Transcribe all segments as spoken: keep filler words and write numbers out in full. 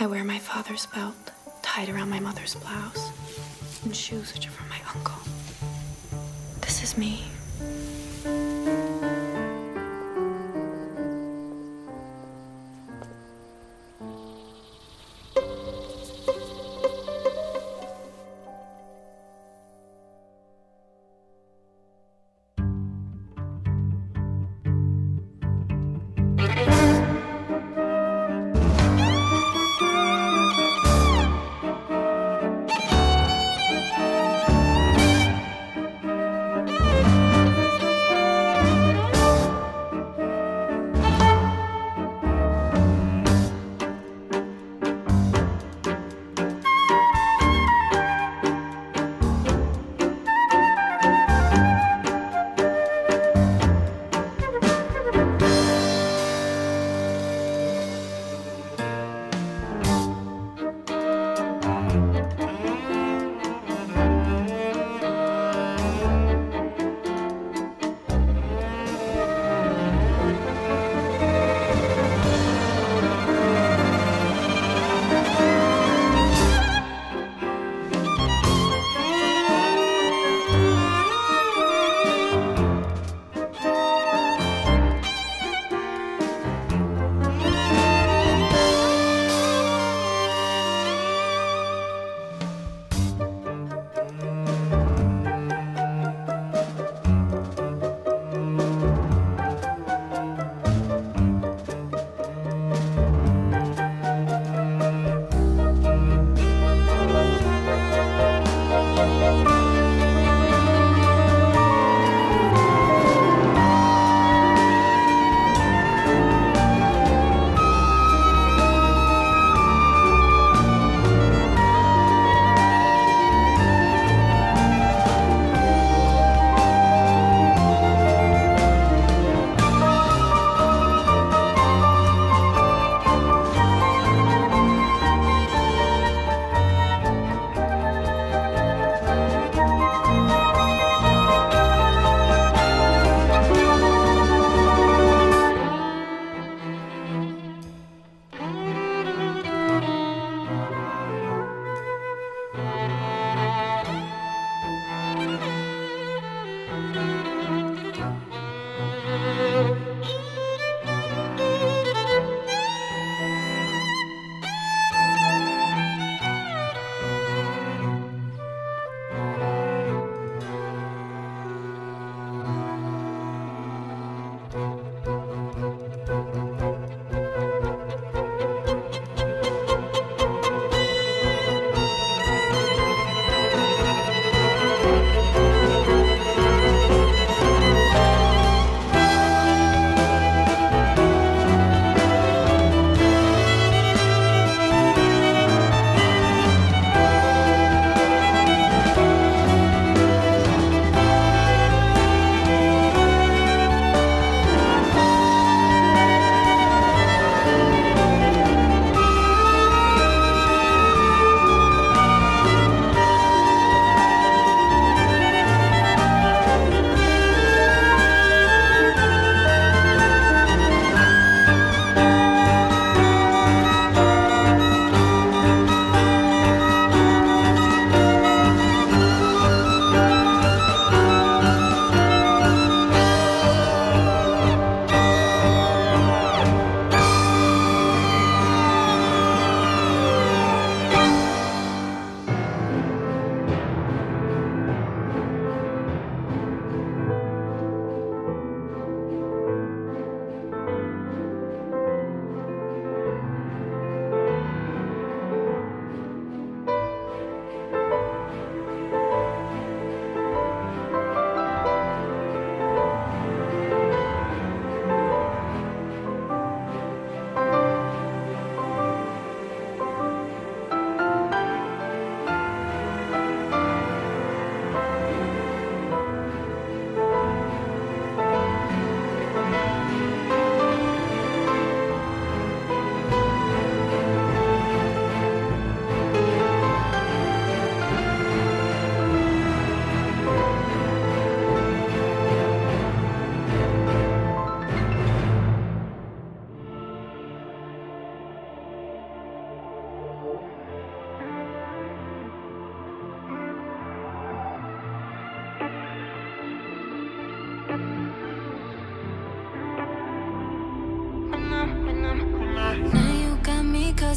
I wear my father's belt tied around my mother's blouse and shoes which are from my uncle. This is me.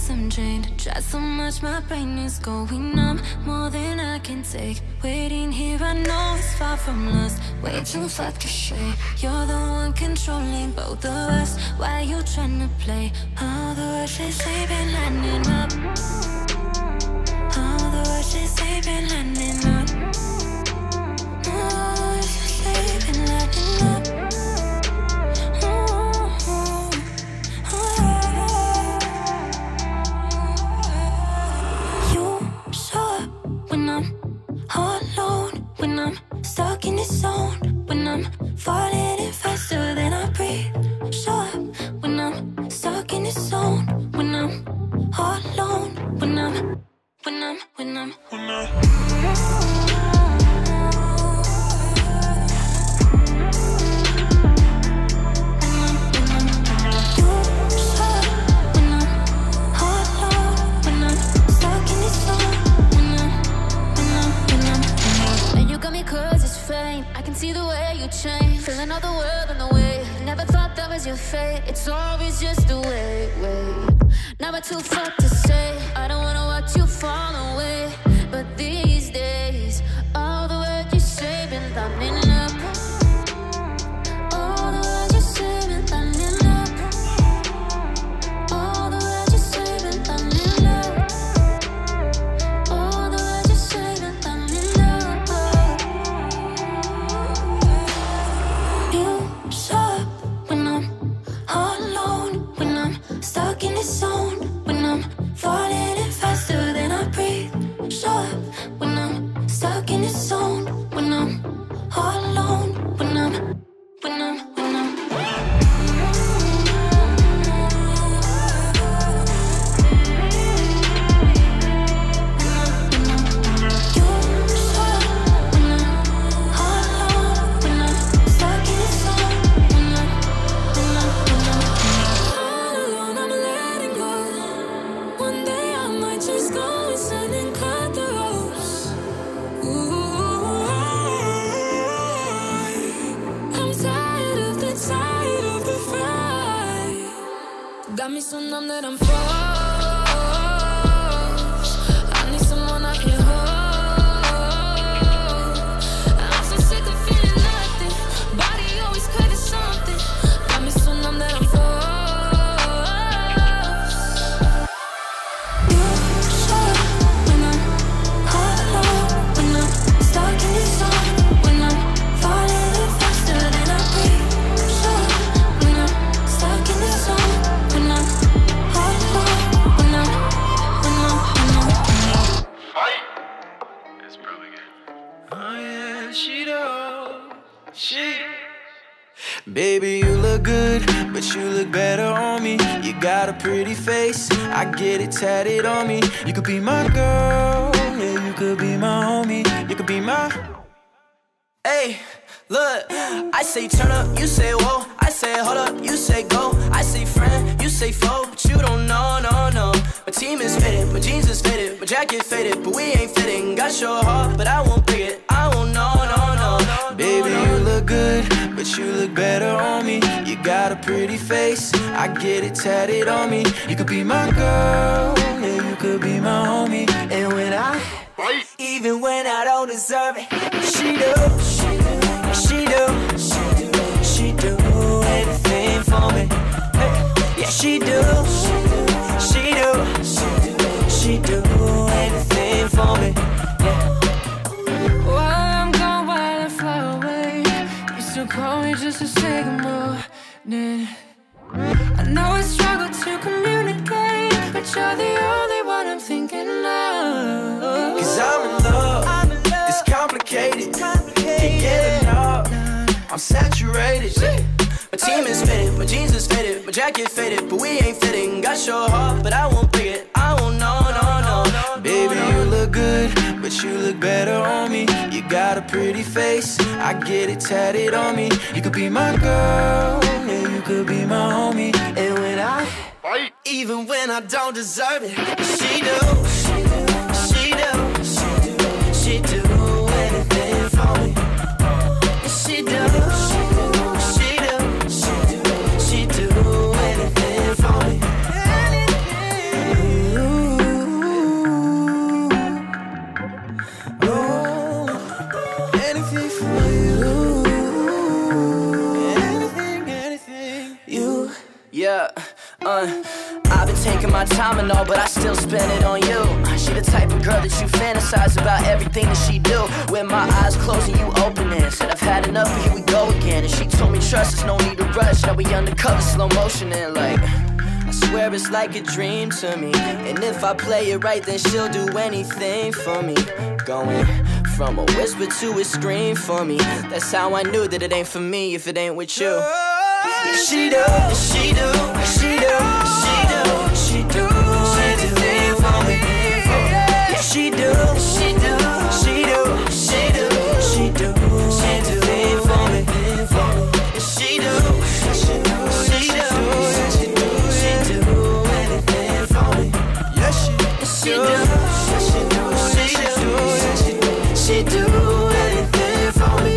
guess I'm drained. Tried so much, my brain is going numb. More than I can take. Waiting here, I know it's far from lost. Way too far to stray. You're the one controlling both of us. Why you trying to play? All the words they say been lining up. All the words they say been lining up. All the words they say been lining up. All alone when I'm stuck in this zone, when I'm falling in faster than I breathe. Show up when I'm stuck in this zone, when I'm all alone, when I'm, when I'm, when I'm, when I'm. I can see the way you change, feeling all the world on the way. Never thought that was your fate. It's always just the way, way. Never too far to say. I don't wanna watch you fall away, but these days, all the words you say been lining up. All the words you say been lining up. All the words you say been lining up. All the words you say been lining up. Stuck in this zone, when I'm falling in faster than I breathe. Show up when I'm stuck in this zone, when I'm all alone, when I'm, when I'm, when I'm. Got me so numb that I'm froze. I need someone I can hold. I'm so sick of feeling nothing. Body always craving something. Got me so numb that I'm froze. You show up when I'm all alone, when I'm stuck in this zone, when I'm falling faster than I breathe. Show up when I'm stuck in this zone. Baby, you look good, but you look better on me. You got a pretty face, I get it tatted on me. You could be my girl, yeah, you could be my homie. You could be my... Hey, look, I say turn up, you say whoa. I say hold up, you say go. I say friend, you say foe, but you don't know, no, no. My team is fitted, my jeans is fitted, my jacket faded, but we ain't fitting. Got your heart, but I won't pick it, I won't know, no, no. Baby, you look good, but you look better on me. You got a pretty face, I get it tatted on me. You could be my girl, yeah, you could be my homie. And when I, even when I don't deserve it, she do, she do, she do, she do anything for me. Yeah, she do, she do, she do anything for me. Call me just to say good morning. I know I struggle to communicate, but you're the only one I'm thinking of. Cause I'm in love, I'm in love. It's complicated, complicated. Can't get enough, I'm saturated. My team is fitted, my jeans is fitted, my jacket faded, but we ain't fitting. Got your heart, but I won't pick it, I won't know, no, no. Baby, you look good, but you look better on me. You got a pretty face, I get it tatted on me. You could be my girl, yeah, you could be my homie. And when I, even when I don't deserve it, she do, she do, she do anything for me. She do, she do, she do anything for me. Anything. and all, but I still spend it on you. She the type of girl that you fantasize about everything that she do. With my eyes closed and you open it. Said I've had enough, but here we go again. And she told me trust, there's no need to rush. Now we undercover, slow motion and like, I swear it's like a dream to me. And if I play it right, then she'll do anything for me. Going from a whisper to a scream for me. That's how I knew that it ain't for me if it ain't with you. She do, she do, she do, she do, she do anything for me. She do, she do, she do, she do, she do, she do anything for me. She do, she do, she do, she do, she do anything for me. Yes, she do, she do, she do, she do, she do anything for me.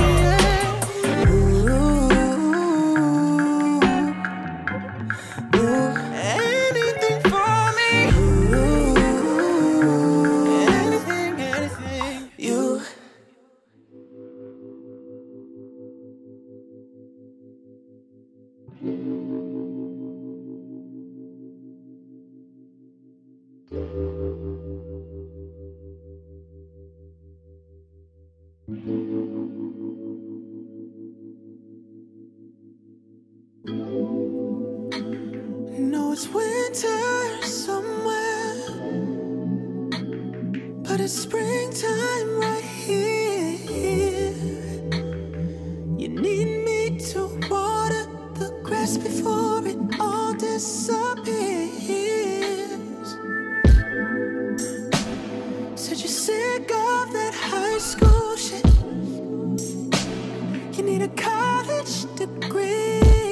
No, it's winter somewhere, but it's springtime right here. You need me to water the grass before it all disappears. Said you're sick of that high school shit. You need a college degree.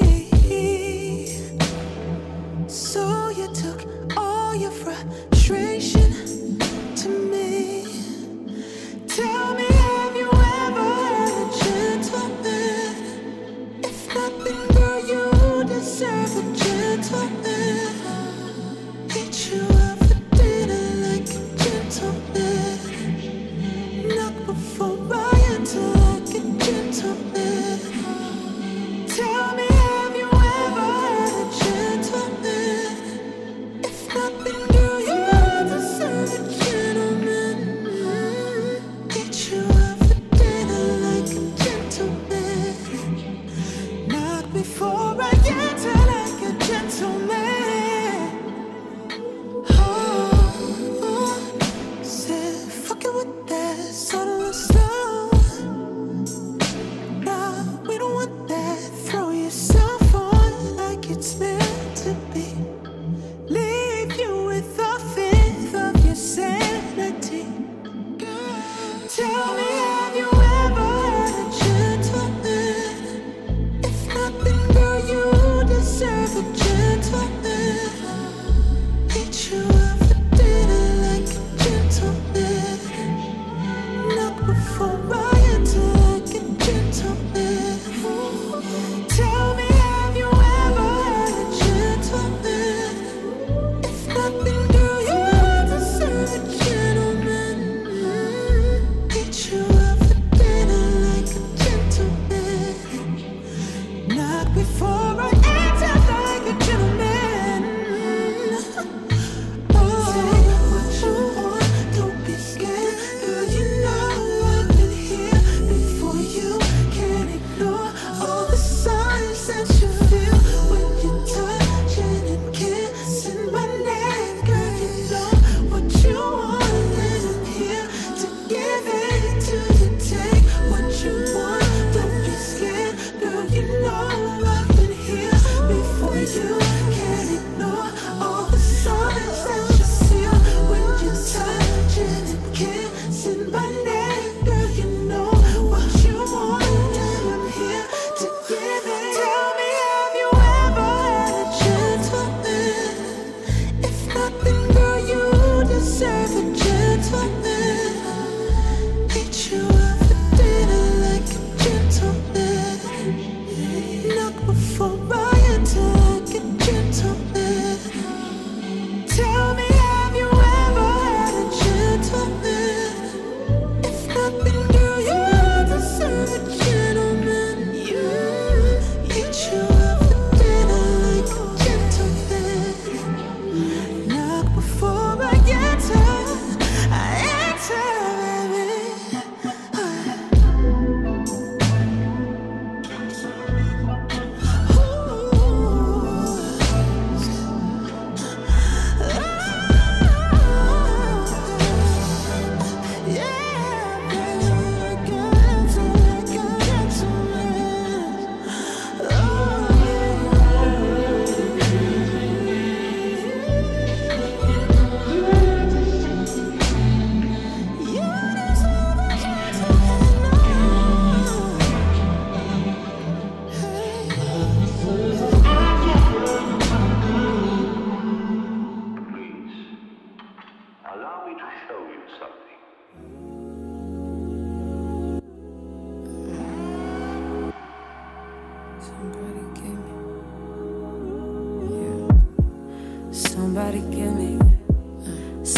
So you took all your frustration to me. Tell me, have you ever had a gentleman? If not, then girl, you deserve a gentleman. Eat you up for dinner like a gentleman. Knock before I enter like a gentleman. Tell me, have you ever had a gentleman? If not, then girl, you deserve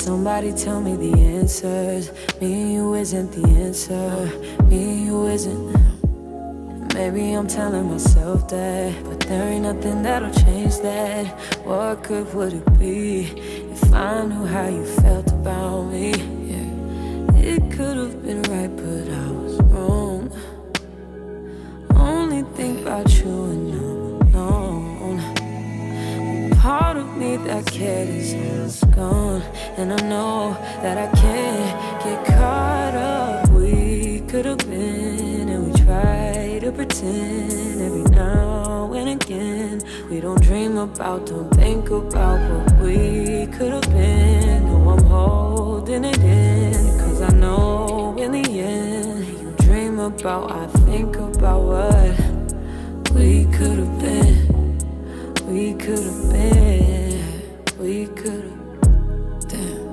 somebody tell me the answers. Me and you isn't the answer. Me and you isn't. Maybe I'm telling myself that, but there ain't nothing that'll change that. What good would it be if I knew how you felt about me? Yeah. It could have been right, but I was wrong. Only think about you and I'm alone. Part of me that cared is gone, and I know that I can't get caught up. We could have been, and we tried to pretend every now and again. We don't dream about, don't think about what we could have been. No, I'm holding it in, cause I know in the end, you dream about, I think about what we could have been. We could have been, we could have, damn,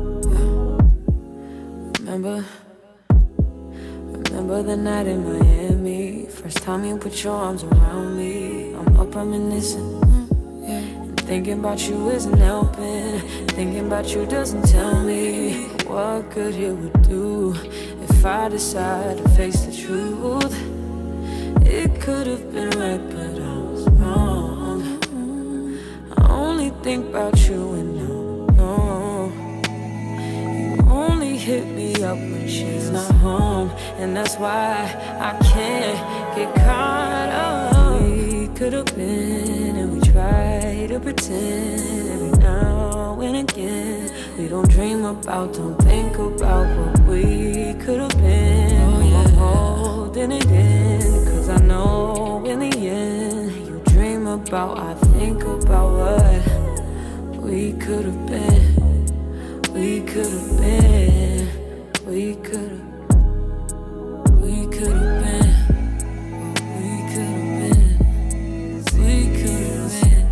yeah. Remember, remember the night in Miami. First time you put your arms around me. I'm up reminiscing, mm, yeah. And thinking about you isn't helping. Thinking about you doesn't tell me what good it would do if I decide to face the truth. It could have been right, but I was wrong. I only think about you and no, no. You only hit me up when she's not home, and that's why I can't get caught up. We could have been, and we try to pretend every now and again. We don't dream about, don't think about what we could have been. Oh, yeah. I'm holding it in, cause I know in the end, you dream about, I think about what we could have been. We could have been. We could have. We could have been. We could have been. We could have been.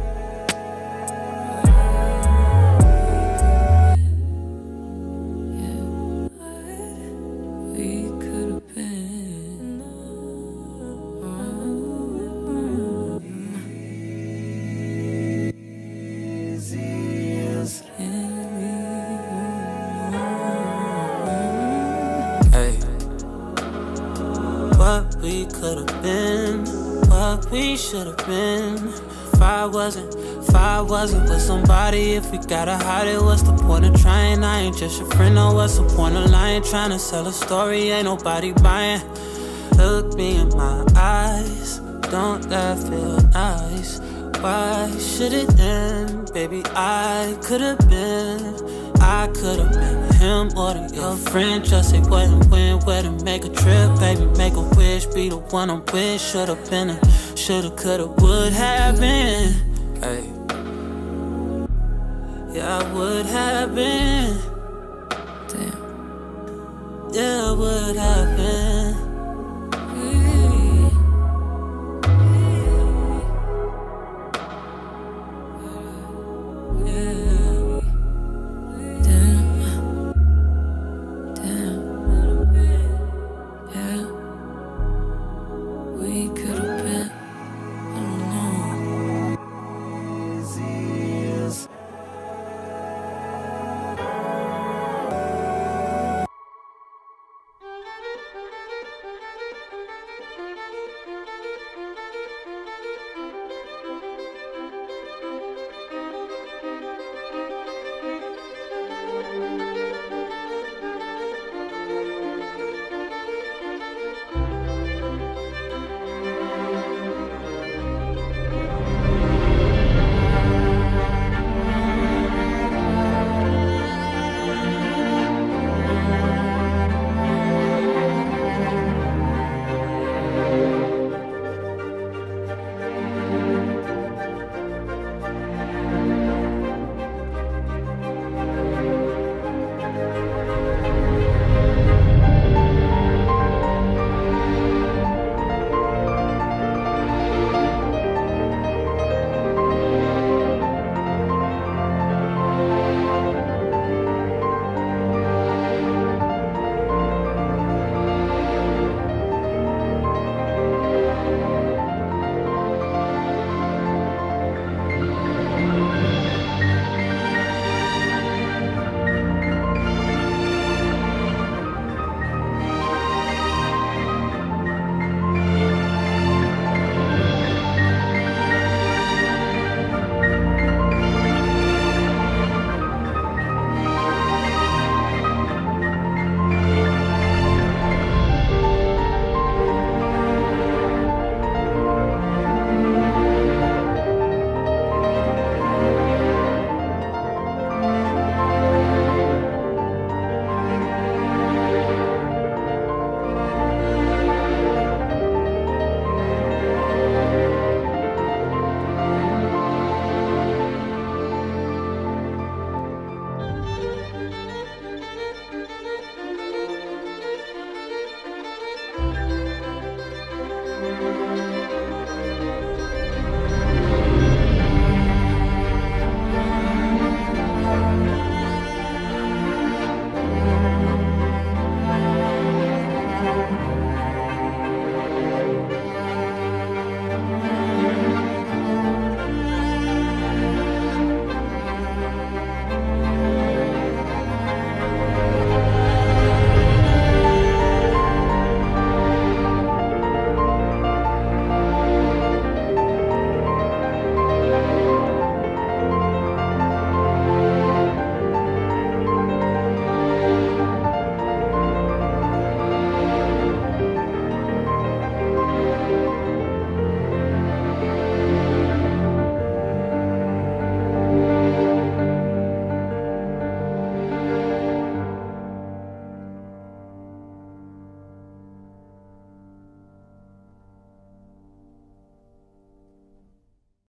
Yeah. We could have been. What we could have been, what we should have been. If I wasn't, if I wasn't with somebody, if we gotta hide it, what's the point of trying? I ain't just your friend, no, what's the point of lying? Trying to sell a story, ain't nobody buying. Look me in my eyes, don't that feel nice? Why should it end? Baby, I could have been, I could have been him or the your friend. Just say what and when, where to make a trip. Baby, make a wish, be the one I'm with. Should've been a, shoulda, coulda, would have been. Hey, yeah, I would have been. Damn. Yeah, I would have been.